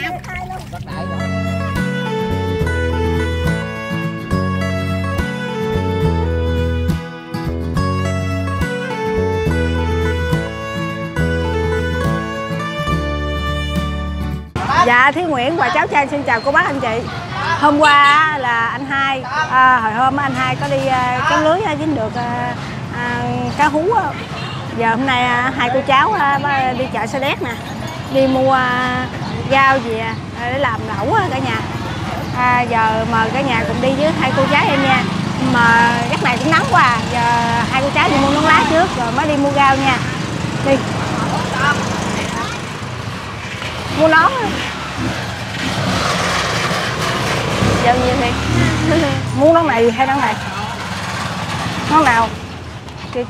Dạ, Thúy Nguyễn và cháu Trang xin chào cô bác anh chị. Hôm qua là anh Hai, hồi hôm anh Hai có đi kéo lưới dính được cá hú. Giờ hôm nay hai cô cháu đi chợ Sa Đéc nè, đi mua rau về để làm lẩu cả nhà. Giờ mời cả nhà cùng đi với hai cô cháu em nha. Mà gác này cũng nắng quá, giờ hai cô cháu đi mua nón lá trước rồi mới đi mua rau nha. Đi mua nón. Dân như thế. Muốn nón này hay nón này? Nón nào? Chưa.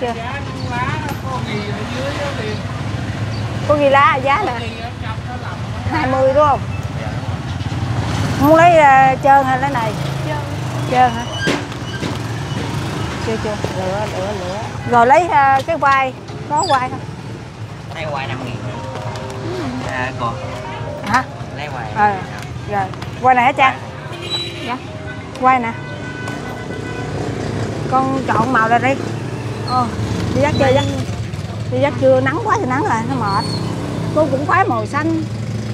Có ghi lá giá nè. 20 đúng không? Muốn lấy trơn hay lấy này? Trơn hả? Chưa. Lựa. Rồi lấy cái quai, có quai không? Lấy quai 5.000. Còn. Hả? Lấy quai. Rồi, quai này hả Trang? Dạ. Quai nè. Con chọn màu ra đi. Đi dắt chơi dắt. Đi dắt chưa nắng quá thì nắng rồi, nó mệt. Cô cũng khoái màu xanh.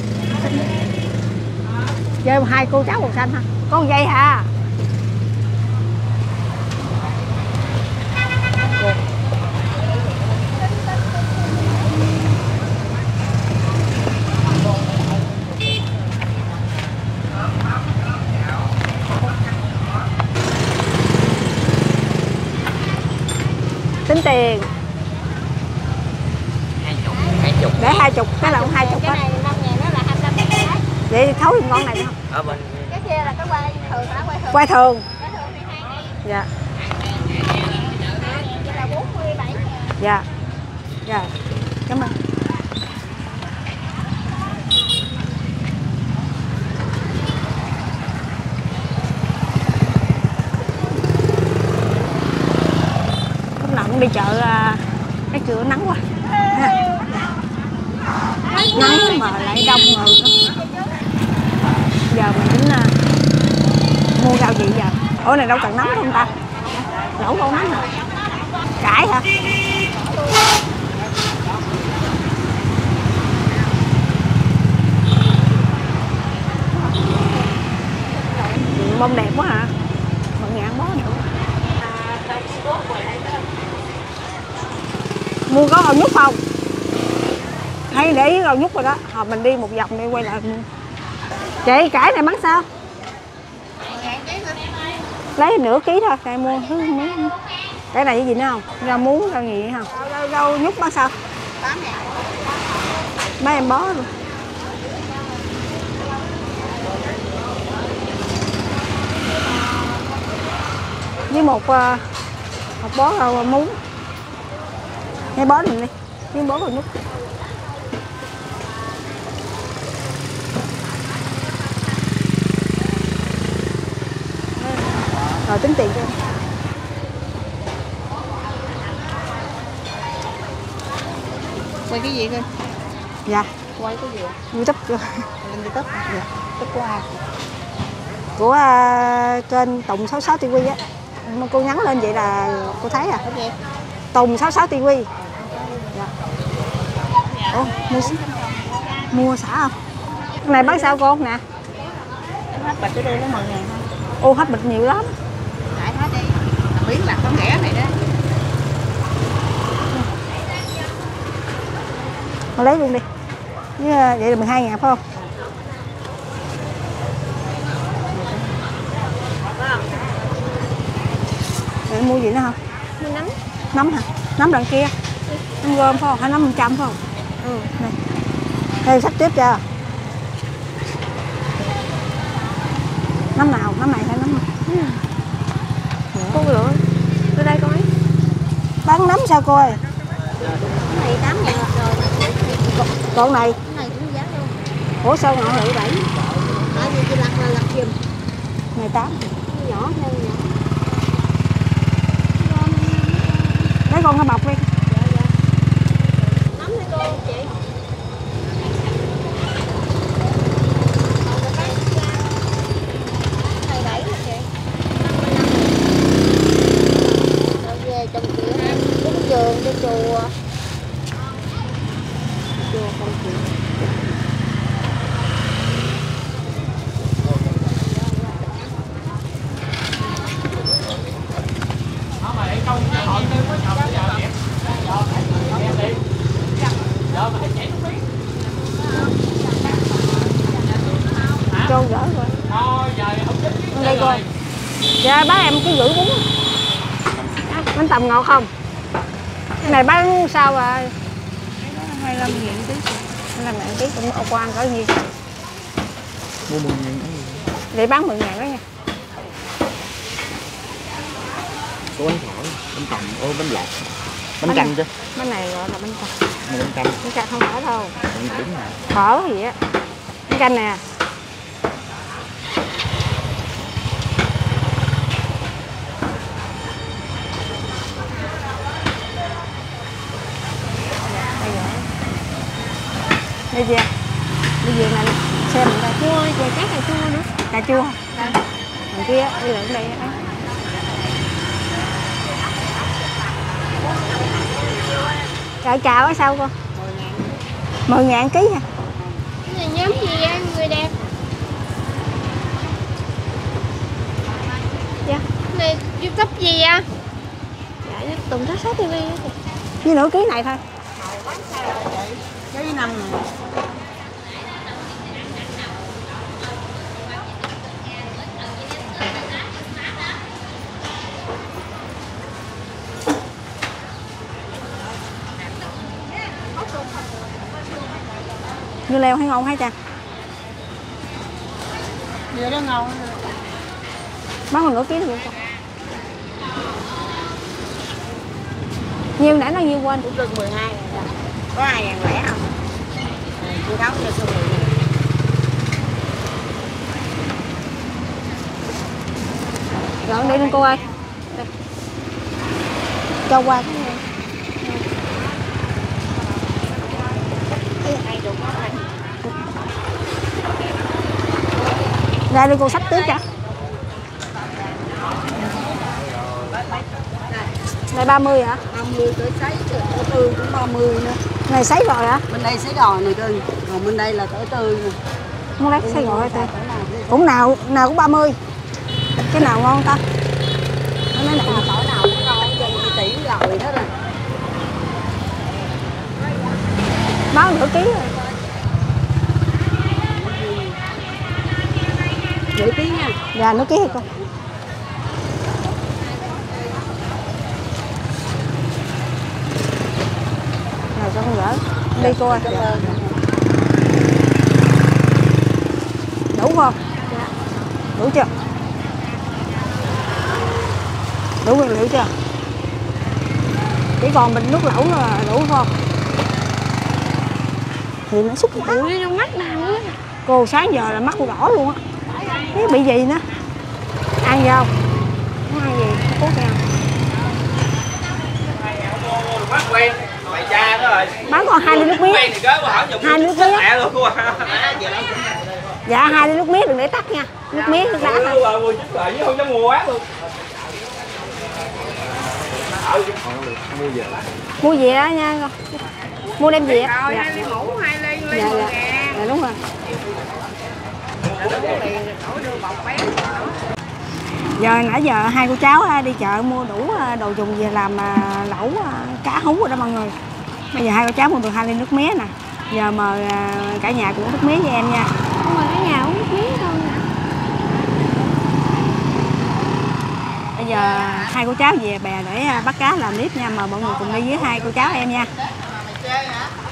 Chơi hai cô cháu màu xanh hả? Có một dây hả? Tính tiền 20. Để 20, cái là cũng 20 cái này 5.000 nó là 200 cái. Vậy thì thấu con này được không? Ở bên cái kia là cái quai thường hả? Quai thường. Quai thường thì 2.000. Dạ. Vậy là 47.000. Dạ. Dạ. Cảm ơn. Lúc nào cũng đi chợ cái cửa nắng quá. Nắng mà lại đông rồi. Giờ mình tính mua rau gì giờ? Ủa này đâu cần nấm không ta? Lẩu đâu nấm hả? Cải hả? Bông đẹp quá hả? Mọi ngàn bó nữa. Mua có gạo nhút không? Hay để ý gạo nhút rồi đó. Mình đi một vòng đi quay lại mua. Chị cải này bán sao? Lấy nửa ký thôi, đây mua thứ miếng. Cái này cái gì nữa không? Rau muống, rau gì không? Rau nhút bán sao? 8.000. Mấy em bó luôn. Với một bó rau muống. Hai bó mình đi, với bó rau nhút. Rồi tính tiền cho em. Quay cái gì cơ? Dạ. Quay cái gì? YouTube chưa? Lên YouTube. Dạ. Tức qua. Của kênh Tùng 66 TV á. Mà cô nhắn lên vậy là cô thấy à? Cái gì? Tùng 66 TV. Dạ. Ủa, mua xả không? Cái này bán sao cô nè? Hết bịch ở đây nó 10.000 thôi. Ô hết bịch nhiều lắm. Đại hết đi. Miếng là con rẻ này đó. Con lấy luôn đi. Vậy là 12.000 phải không? Để mua gì nữa không? Mua nấm. Nấm hả? Nấm đằng kia. Nấm gom phải không? Hay nấm 100 phải không? Ừ. Này. Đây sắp tiếp cho. Nấm nào? Nấm này hay nấm này? Cô lựa. Tới đây coi. Bán nấm sao cô ơi? Cái này 8.000 rồi. Còn này? Cái này cũng giá luôn. Ủa sao ngọn lại 7? Tại vì lặt là lặt giùm. Này 8. Nhỏ hơn nhỏ. Lấy con cái bọc đi. Dạ. Nấm đi cô chị. cô gỡ rồi. Đây cô. Dạ bác em cứ gửi bún. Bánh tằm ngọt không? Cái này bán sao rồi? 25.000 ký. 25.000 ký cũng ô quan cỡ nhiêu? Mua 10.000. Để bán 10.000 đó nha. Có bánh phở, bánh tằm, bánh lọt. Bánh canh chứ. Bánh này gọi là bánh canh. Bánh canh. Bánh canh không phải đâu. Đúng rồi. Phở gì á. Bánh canh nè. Đây chưa? Bây giờ này xem cà chua, về cá cà chua nữa. Cà chua. Đằng kia đi lại đây. Cà chào ở sao con? 10.000 ký nha. Cái này nhóm gì á, người đẹp? Dạ. Cái này YouTube gì á? Dạ, Tùng Thác Sát TV á. Như nửa ký này thôi. Ký 5.000. Như leo hay ngon hay cha? Dưa đó ngon. Bán một nửa ký được không? Nhiêu nãy nó nhiêu quên? Cũng cưng 12 rồi. Có ai ngàn lẻ không? Chị đấu cho cưng 10.000. Rồi để lên cô ơi. Đây. Cho qua cái này. Ra đi cô sắp tiếp cho. Này 30 hả? 50 tới sấy, tới tươi cũng 30 nữa. Này sấy rồi hả? Bên đây sấy đò này cưng, còn bên đây là tới tươi nè. Muốn lấy sấy rồi thôi. Cũng nào cũng 30. Cái nào ngon ta? Nó nói này Tỏi nào cũng ngon, dân chị tỷ rồi hết rồi. bán nửa ký rồi. Nửa ký nha. Dạ nửa ký thì con. Rồi con gỡ. Đi cô ơi. Dạ. Đủ không? Dạ. Đủ chưa? Đủ nguyên liệu chưa? Chỉ còn bình nước lẩu là đủ không? Thì nó xúc cái Ui, trong mắt nào á. cô sáng giờ là mắt cô đỏ luôn á. Cái bị gì nữa? Ăn gì không? Muốn ăn gì? Cốt nha. Mắt quen, mày cha đó rồi. Bán còn 2 ly nước mía. 2 ly nước mía. Dạ 2 ly nước mía đừng để tắt nha. Nước mía nước đá thôi. Không dám mua quán luôn. Mua gì đó nha con. Mua đem gì á? Dạ. 2 ly mũ, 2 ly Dạ, dạ. Dạ đúng rồi. Giờ nãy giờ hai cô cháu đi chợ mua đủ đồ dùng về làm lẩu cá hú rồi đó mọi người. Bây giờ hai cô cháu mua được 2 ly nước mía nè. Giờ mời cả nhà cũng uống nước mía với em nha. Không mà cả nhà uống nước mía đâu nè. Bây giờ hai cô cháu về bè để bắt cá làm clip nha. Mời mọi người cùng đi với hai cô cháu em nha.